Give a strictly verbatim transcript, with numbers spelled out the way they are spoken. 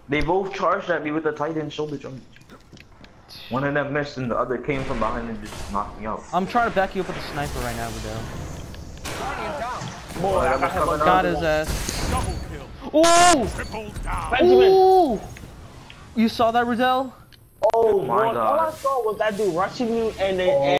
They both charged at me with the Titan shoulder jump. One of them missed and the other came from behind and just knocked me out. I'm trying to back you up with a sniper right now, Vidal. Boy, I got him. Got his ass. Double kill. Ooh! Triple down. Benjamin. Ooh! You saw that, Riddell? Oh my boy, God. all I saw was that dude rushing you and then. Oh.